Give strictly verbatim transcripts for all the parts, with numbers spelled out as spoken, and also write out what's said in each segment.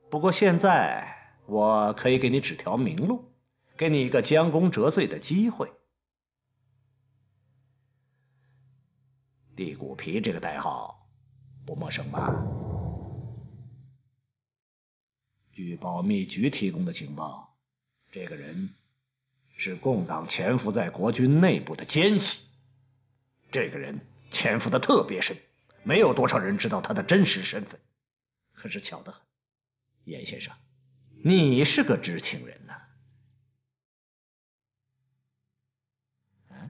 不过现在我可以给你指条明路，给你一个将功折罪的机会。地骨皮这个代号不陌生吧？据保密局提供的情报，这个人是共党潜伏在国军内部的奸细。这个人潜伏的特别深，没有多少人知道他的真实身份。可是巧得很，严先生，你是个知情人呐。嗯？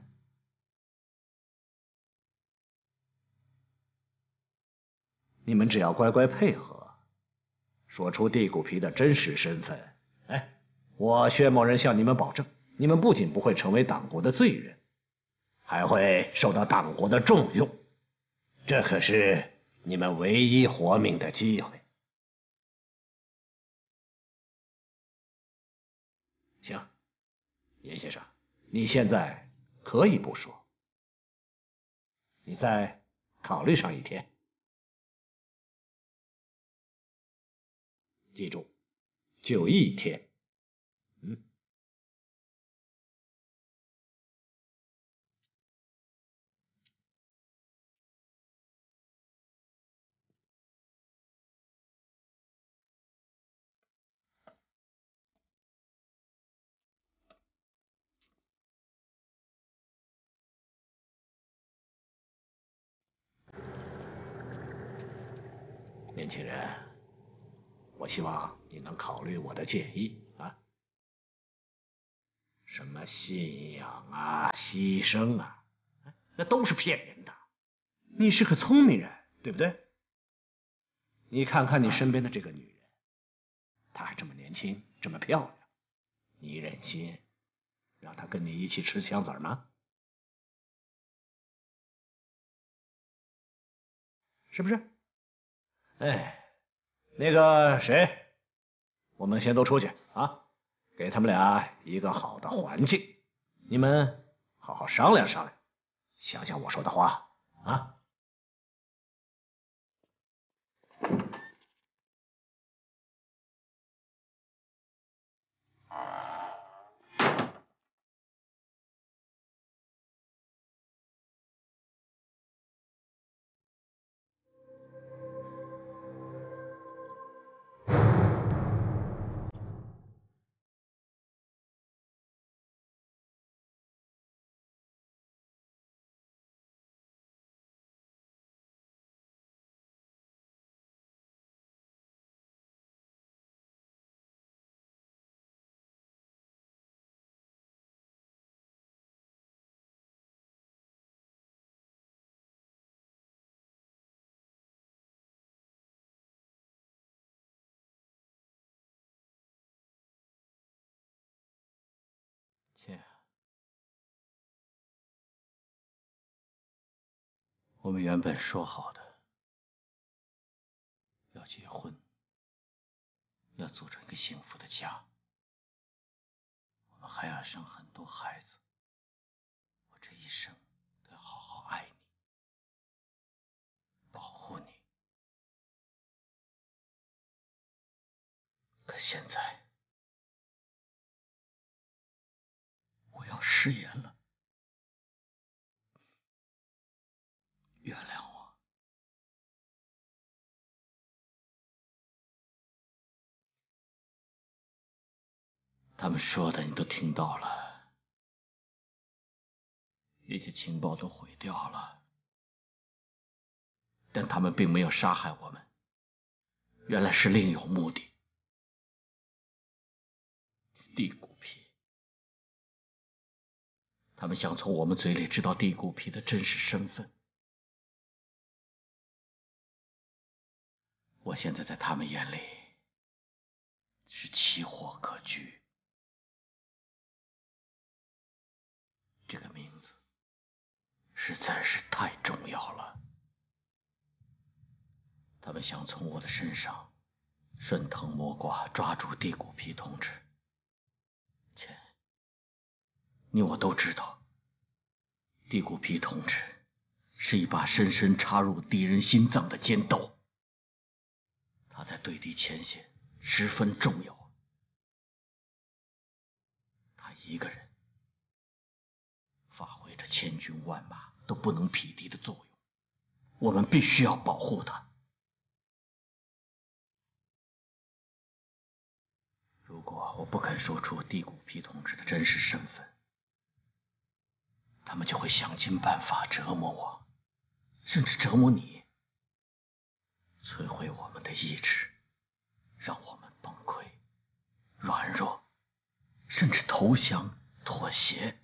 你们只要乖乖配合，说出地骨皮的真实身份，哎，我薛某人向你们保证，你们不仅不会成为党国的罪人，还会受到党国的重用。这可是你们唯一活命的机会。行，严先生，你现在可以不说，你再考虑上一天。记住，就一天。嗯。年轻人，我希望你能考虑我的建议啊。什么信仰啊、牺牲啊，那都是骗人的。你是个聪明人，对不对？你看看你身边的这个女人，她还这么年轻，这么漂亮，你忍心让她跟你一起吃枪子吗？是不是？哎，那个谁，我们先都出去啊，给他们俩一个好的环境。你们好好商量商量，想想我说的话啊。 姐，我们原本说好的要结婚，要组成一个幸福的家，我们还要生很多孩子。我这一生都要好好爱你，保护你。可现在，我要食言了，原谅我。他们说的你都听到了，那些情报都毁掉了，但他们并没有杀害我们，原来是另有目的。地骨皮，他们想从我们嘴里知道地骨皮的真实身份。我现在在他们眼里是奇货可居。这个名字实在是太重要了。他们想从我的身上顺藤摸瓜，抓住地骨皮同志。切，你我都知道，地骨皮同志是一把深深插入敌人心脏的尖刀。他在对敌前线十分重要。他一个人发挥着千军万马都不能匹敌的作用，我们必须要保护他。如果我不肯说出地骨皮同志的真实身份，他们就会想尽办法折磨我，甚至折磨你，摧毁我们的意志，让我们崩溃、软弱，甚至投降、妥协。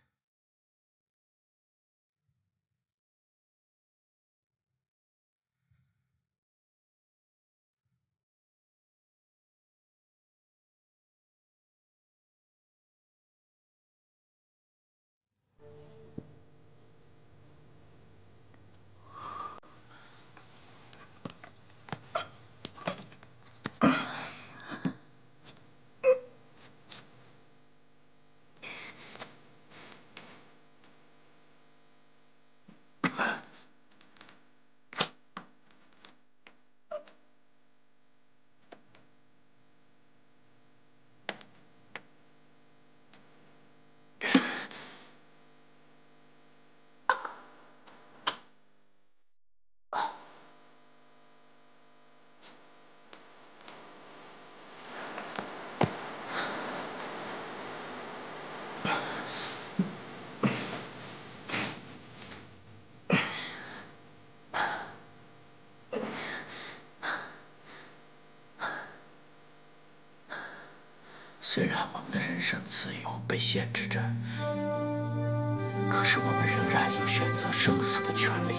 虽然我们的人身自由被限制着，可是我们仍然有选择生死的权利。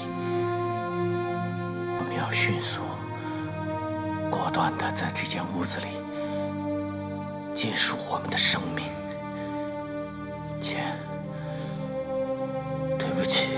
我们要迅速、果断地在这间屋子里结束我们的生命。姐，对不起。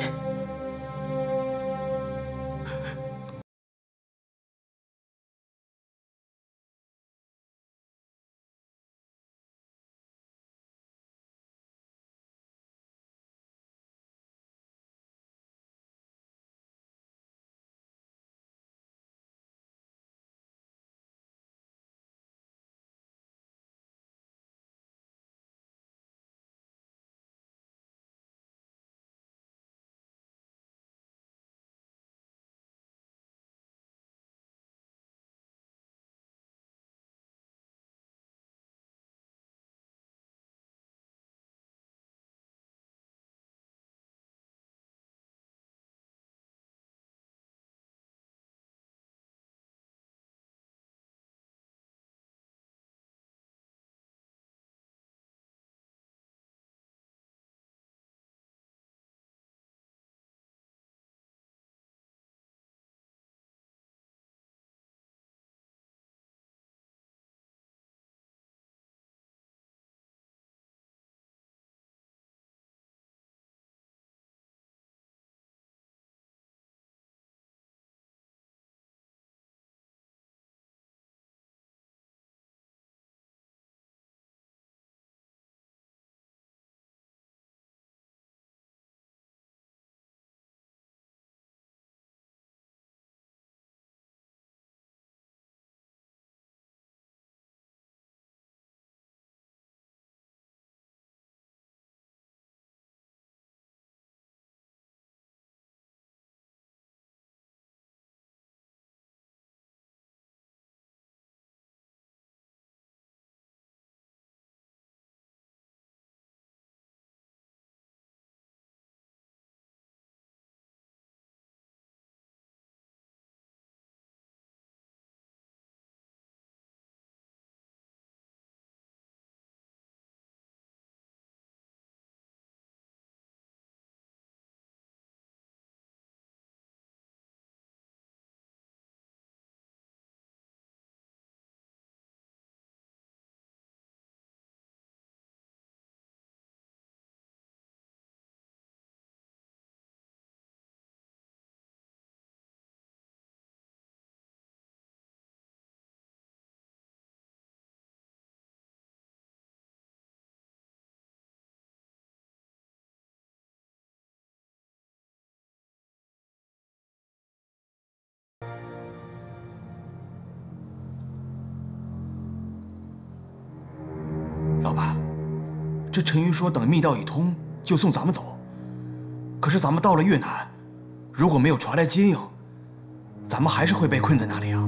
这陈鱼说等密道一通就送咱们走，可是咱们到了越南，如果没有船来接应，咱们还是会被困在那里啊。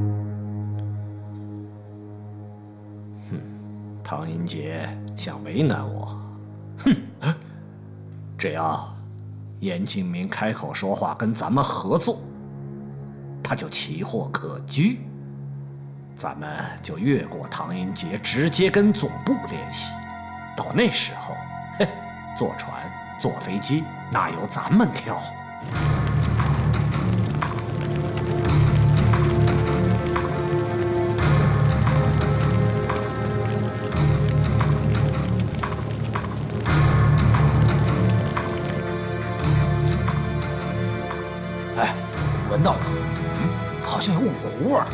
哼，唐英杰想为难我，哼！只要严敬明开口说话跟咱们合作，他就奇货可居，咱们就越过唐英杰，直接跟总部联系。到那时候，嘿，坐船、坐飞机，那由咱们挑。 哎，闻到了，嗯，好像有五湖味儿。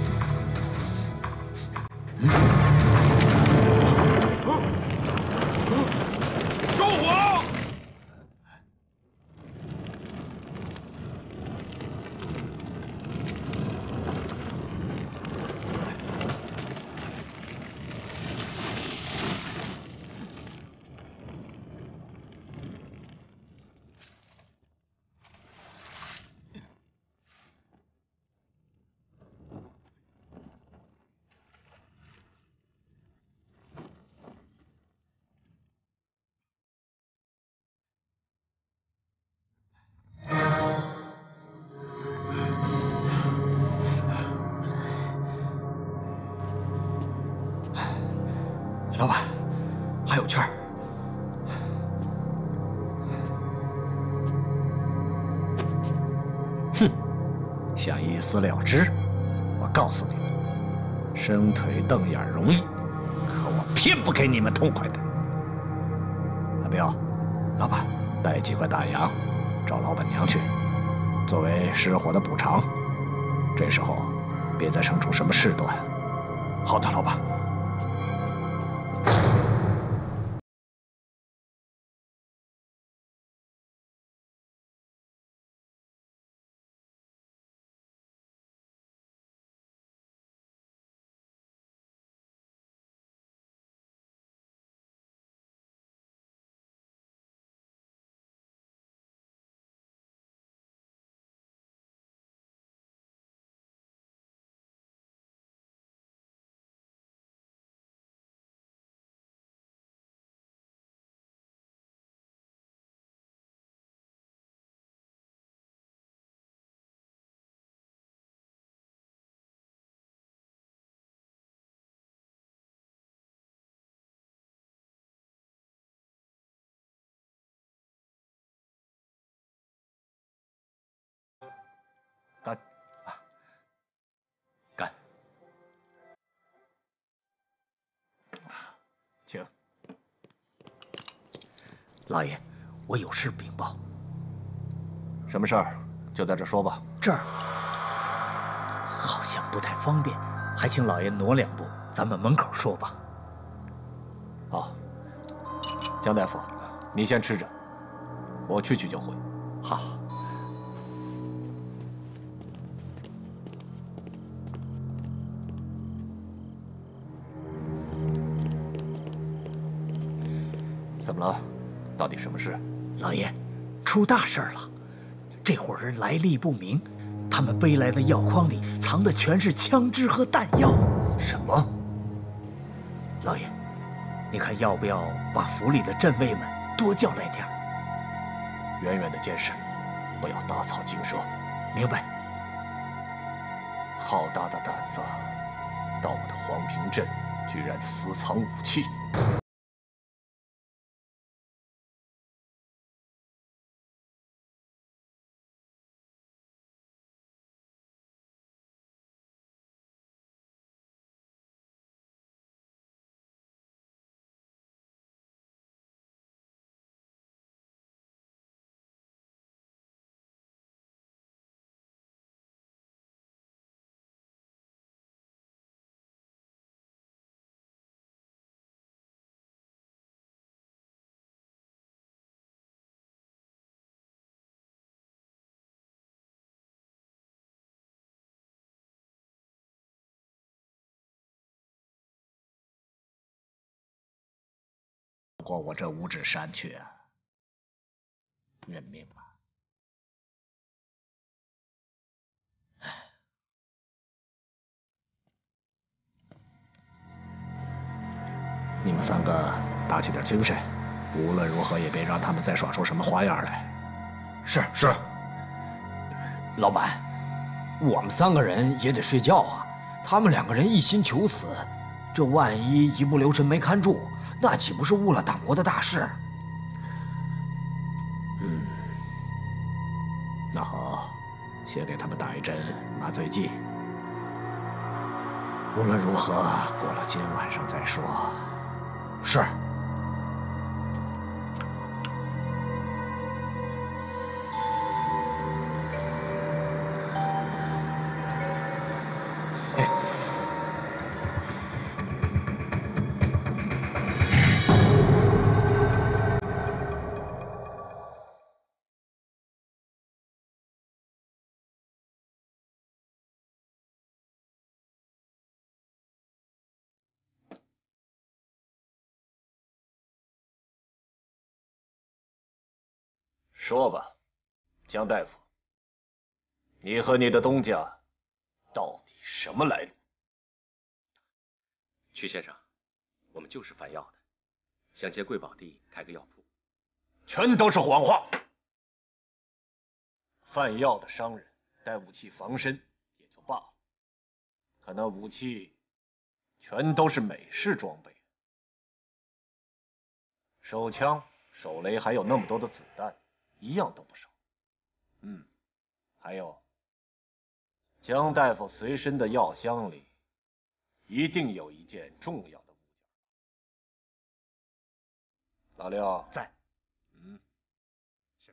老板，还有气儿。 哼，想一死了之？我告诉你们，伸腿瞪眼容易，可我偏不给你们痛快的。阿彪， 老板， 带几块大洋，找老板娘去，作为失火的补偿。这时候别再生出什么事端。 好的，老板。 干，干，请。 老爷，我有事禀报。 什么事儿？就在这说吧。 这儿好像不太方便，还请老爷挪两步，咱们门口说吧。 好，江大夫，你先吃着，我去去就回。 好。 怎么了？到底什么事？ 老爷，出大事了！这伙人来历不明，他们背来的药筐里藏的全是枪支和弹药。 什么？ 老爷，你看要不要把府里的镇卫们多叫来点儿？ 远远的监视，不要打草惊蛇。 明白。 好大的胆子，到我的黄平镇居然私藏武器！ 过我这五指山去啊，认命吧。你们三个打起点精神，无论如何也别让他们再耍出什么花样来。 是是。 老板，我们三个人也得睡觉啊。他们两个人一心求死，这万一一不留神没看住，那岂不是误了党国的大事？ 嗯，那好，先给他们打一针麻醉剂。无论如何，过了今晚上再说。 是。 说吧，江大夫，你和你的东家到底什么来路？ 曲先生，我们就是贩药的，想借贵宝地开个药铺。 全都是谎话！贩药的商人带武器防身也就罢了，可那武器全都是美式装备，手枪、手雷还有那么多的子弹，一样都不少。嗯，还有江大夫随身的药箱里一定有一件重要的物件。老六在。 嗯， 是。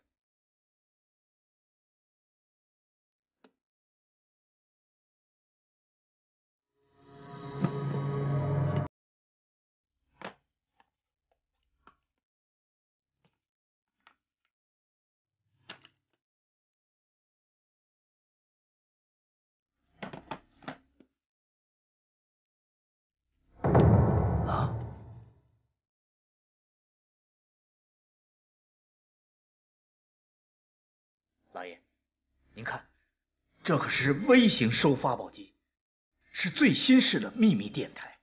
老爷，您看，这可是微型收发报机，是最新式的秘密电台。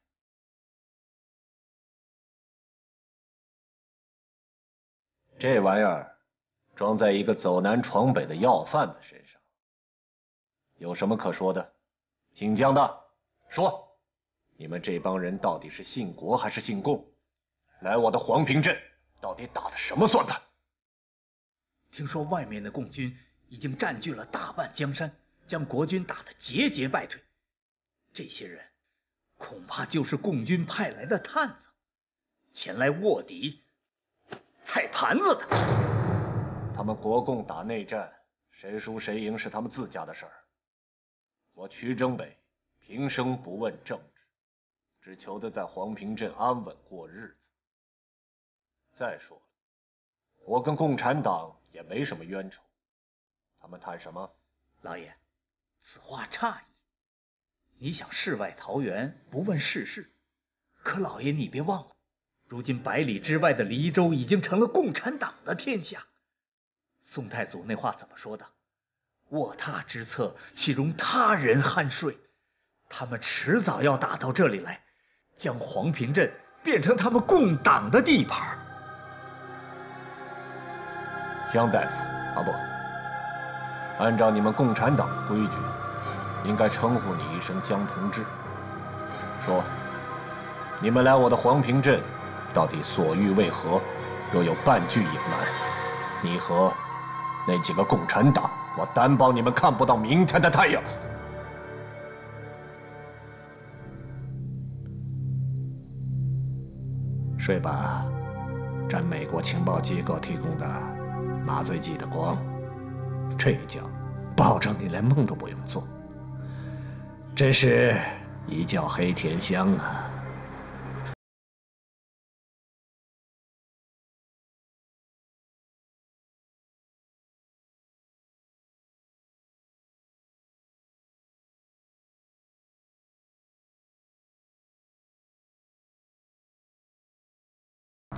这玩意儿装在一个走南闯北的药贩子身上，有什么可说的？姓江的，说，你们这帮人到底是信国还是信共？来我的黄平镇到底打的什么算盘？ 听说外面的共军已经占据了大半江山，将国军打得节节败退。这些人恐怕就是共军派来的探子，前来卧底、踩盘子的。 他们国共打内战，谁输谁赢是他们自家的事儿。我曲征北平生不问政治，只求得在黄平镇安稳过日子。再说了，我跟共产党也没什么冤仇，他们谈什么？ 老爷，此话差矣。你想世外桃源，不问世事，可老爷你别忘了，如今百里之外的黎州已经成了共产党的天下。宋太祖那话怎么说的？卧榻之侧，岂容他人酣睡？他们迟早要打到这里来，将黄平镇变成他们共党的地盘。 江大夫，啊不，按照你们共产党的规矩，应该称呼你一声江同志。说，你们来我的黄平镇，到底所欲为何？若有半句隐瞒，你和那几个共产党，我担保你们看不到明天的太阳。睡吧，沾美国情报机构提供的麻醉剂的光，这一觉保证你连梦都不用做，真是一觉黑甜香啊！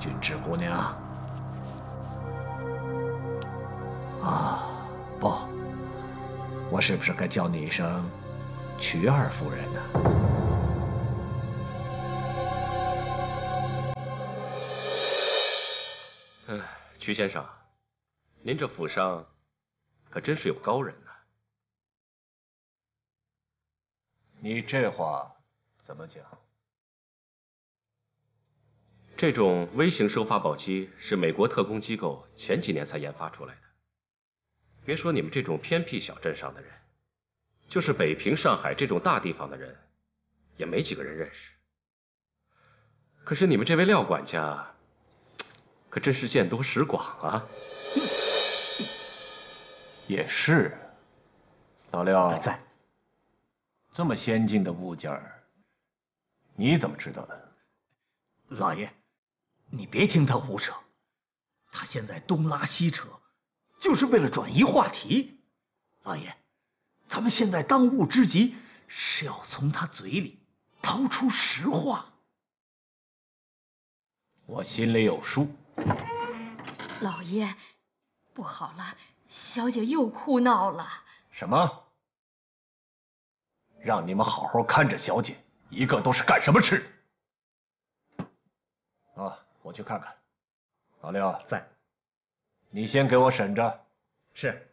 君枝姑娘。啊，不，我是不是该叫你一声瞿二夫人呢？ 嗯，瞿先生，您这府上可真是有高人呐。 你这话怎么讲？ 这种微型收发宝机是美国特工机构前几年才研发出来的。别说你们这种偏僻小镇上的人，就是北平、上海这种大地方的人，也没几个人认识。可是你们这位廖管家，可真是见多识广啊！ 也是，老廖在。 这么先进的物件儿，你怎么知道的？ 老爷，你别听他胡扯，他现在东拉西扯，就是为了转移话题。老爷，咱们现在当务之急是要从他嘴里掏出实话。 我心里有数。 老爷，不好了，小姐又哭闹了。 什么？让你们好好看着小姐，一个都是干什么吃的？啊，我去看看。老廖在， 你先给我审着。 是。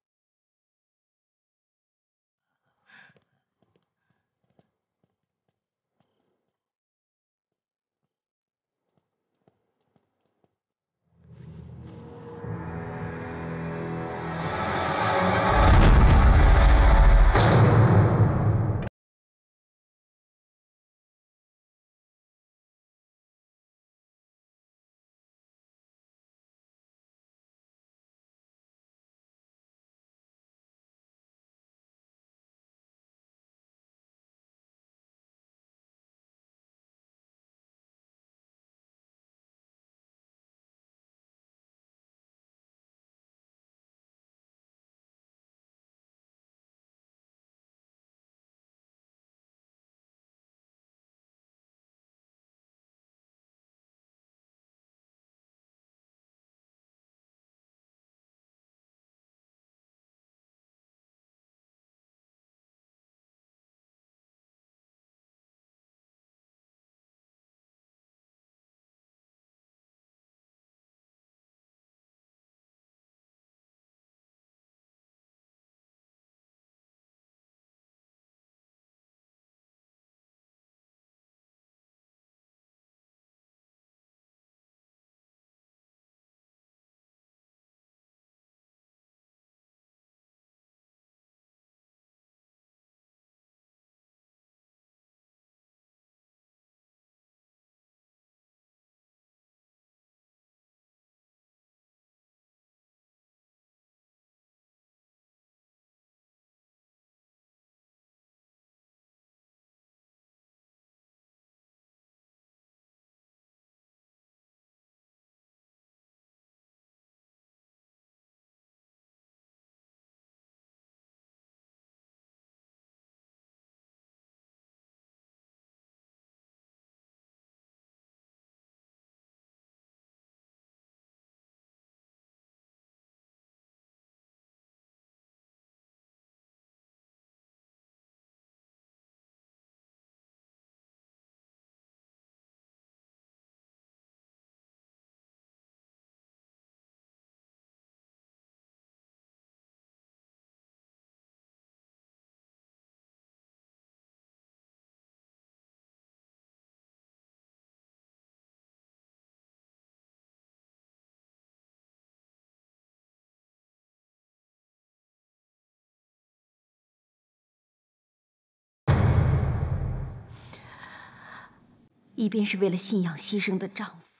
一边是为了信仰牺牲的丈夫，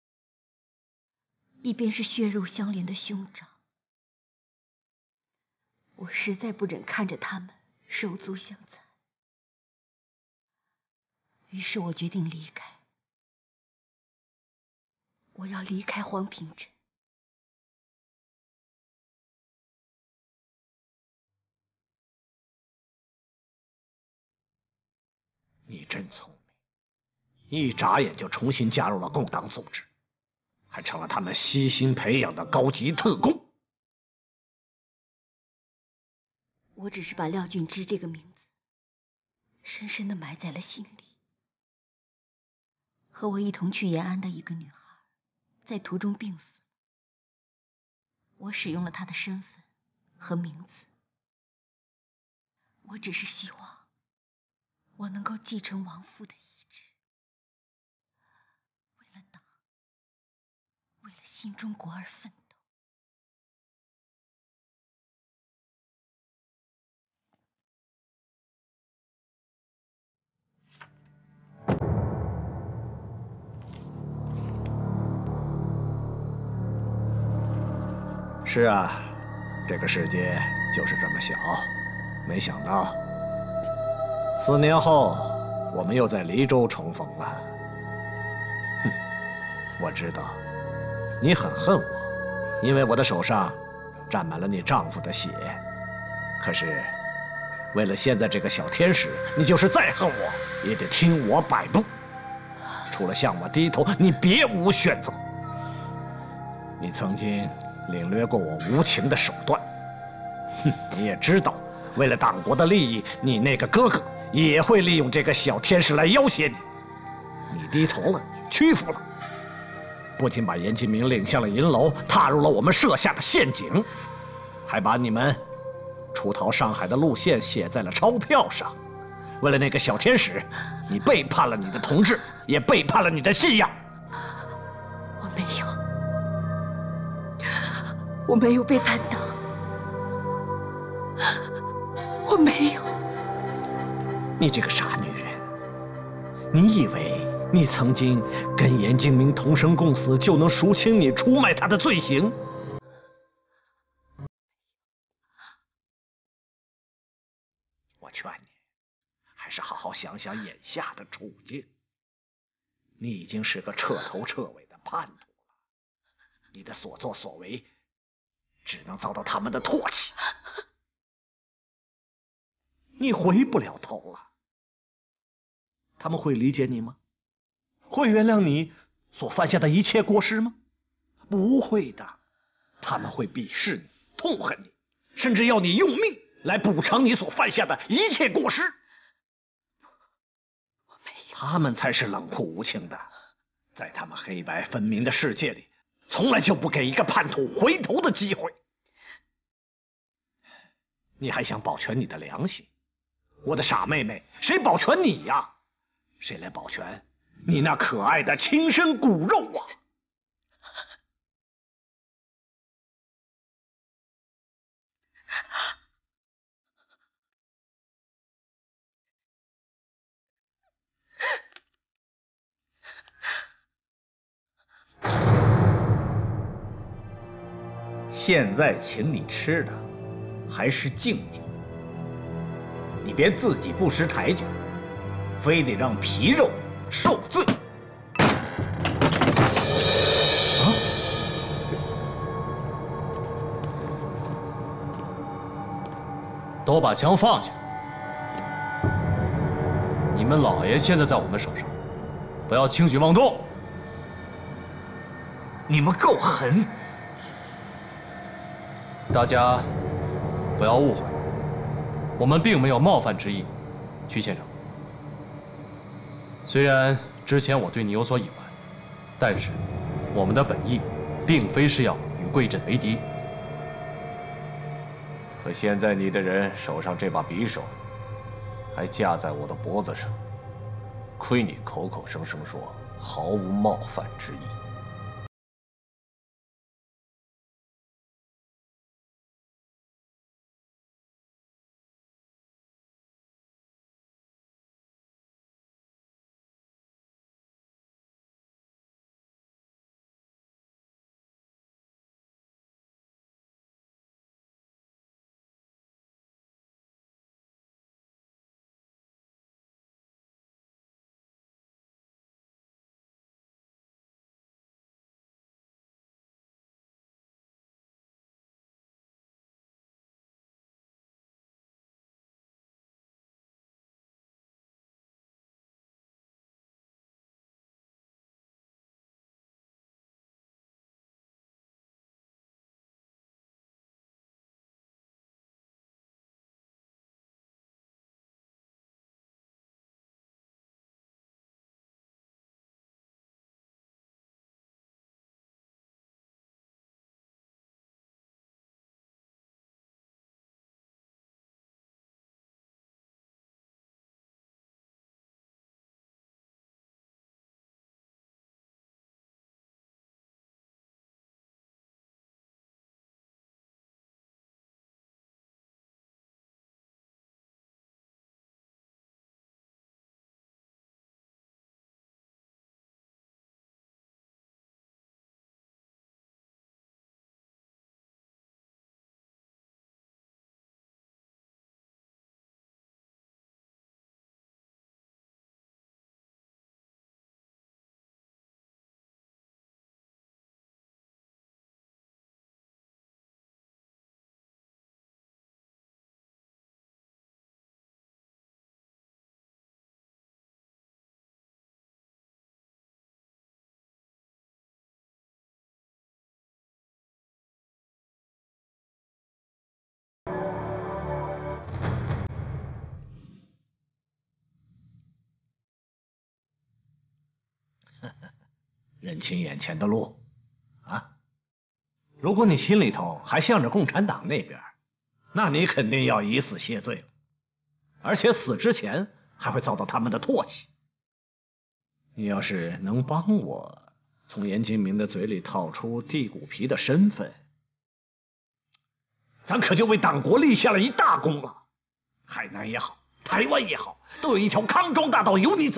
一边是血肉相连的兄长，我实在不忍看着他们手足相残，于是我决定离开。我要离开黄平镇。 你真聪明，一眨眼就重新加入了共党组织， 还成了他们悉心培养的高级特工。 我只是把廖俊之这个名字深深地埋在了心里。和我一同去延安的一个女孩，在途中病死了。我使用了她的身份和名字。我只是希望我能够继承亡父的遗志，为了党，为了新中国而奋斗。 是啊，这个世界就是这么小。没想到，四年后我们又在黎州重逢了。哼，我知道你很恨我，因为我的手上沾满了你丈夫的血。可是，为了现在这个小天使，你就是再恨我，也得听我摆布。除了向我低头，你别无选择。你曾经领略过我无情的手段，哼，你也知道，为了党国的利益，你那个哥哥也会利用这个小天使来要挟你。你低头了，屈服了，不仅把严继明领向了银楼，踏入了我们设下的陷阱，还把你们出逃上海的路线写在了钞票上。为了那个小天使，你背叛了你的同志，也背叛了你的信仰。 我没有。我没有背叛党，我没有。 你这个傻女人，你以为你曾经跟严敬明同生共死，就能赎清你出卖他的罪行？我劝你，还是好好想想眼下的处境。你已经是个彻头彻尾的叛徒了，你的所作所为只能遭到他们的唾弃，你回不了头了。他们会理解你吗？会原谅你所犯下的一切过失吗？不会的，他们会鄙视你，痛恨你，甚至要你用命来补偿你所犯下的一切过失。 我没有。 他们才是冷酷无情的，在他们黑白分明的世界里，从来就不给一个叛徒回头的机会。你还想保全你的良心？我的傻妹妹，谁保全你呀？谁来保全你那可爱的亲生骨肉啊？ 现在请你吃的还是静静，你别自己不识抬举，非得让皮肉受罪。啊！ 都把枪放下！你们老爷现在在我们手上，不要轻举妄动。 你们够狠！ 大家不要误会，我们并没有冒犯之意，曲先生。虽然之前我对你有所隐瞒，但是我们的本意并非是要与贵镇为敌。 可现在你的人手上这把匕首还架在我的脖子上，亏你口口声声说毫无冒犯之意。 认清眼前的路，啊！如果你心里头还向着共产党那边，那你肯定要以死谢罪了，而且死之前还会遭到他们的唾弃。你要是能帮我从严金明的嘴里套出地骨皮的身份，咱可就为党国立下了一大功了。海南也好，台湾也好，都有一条康庄大道由你走。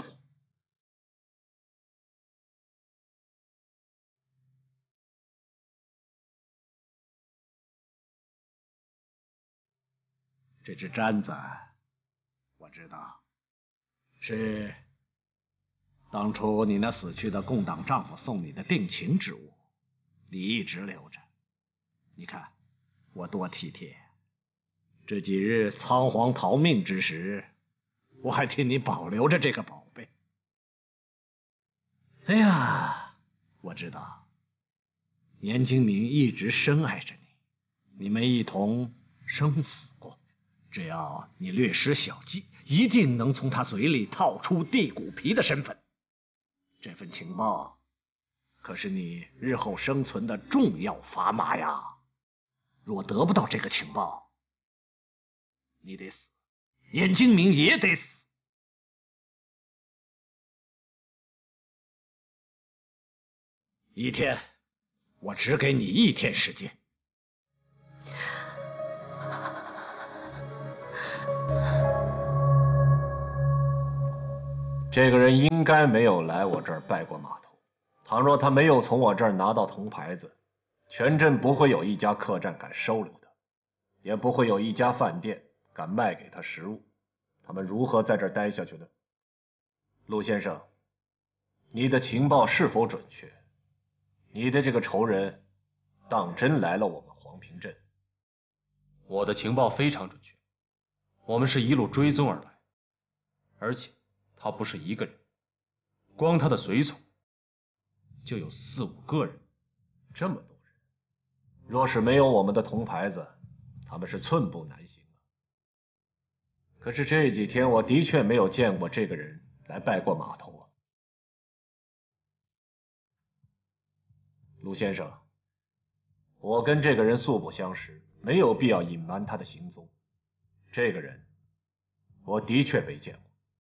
这只簪子，我知道，是当初你那死去的共党丈夫送你的定情之物，你一直留着。你看我多体贴，这几日仓皇逃命之时，我还替你保留着这个宝贝。哎呀，我知道，严精明一直深爱着你，你们一同生死过。只要你略施小计，一定能从他嘴里套出地骨皮的身份。这份情报可是你日后生存的重要砝码呀！若得不到这个情报，你得死，严精明也得死。一天，我只给你一天时间。 这个人应该没有来我这儿拜过码头。倘若他没有从我这儿拿到铜牌子，全镇不会有一家客栈敢收留他，也不会有一家饭店敢卖给他食物。他们如何在这儿待下去呢？陆先生，你的情报是否准确？你的这个仇人当真来了我们黄平镇？ 我的情报非常准确，我们是一路追踪而来，而且他不是一个人，光他的随从就有四五个人。 这么多人，若是没有我们的铜牌子，他们是寸步难行啊。可是这几天我的确没有见过这个人来拜过码头啊。陆先生，我跟这个人素不相识，没有必要隐瞒他的行踪。这个人我的确没见过。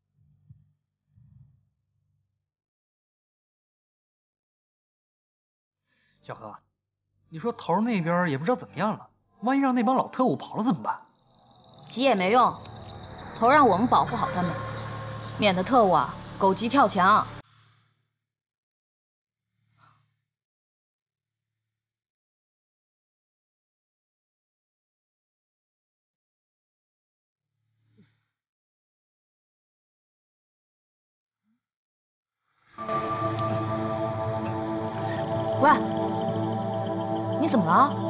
小何，你说头那边也不知道怎么样了，万一让那帮老特务跑了怎么办？ 急也没用，头让我们保护好他们，免得特务啊狗急跳墙。喂，你怎么了？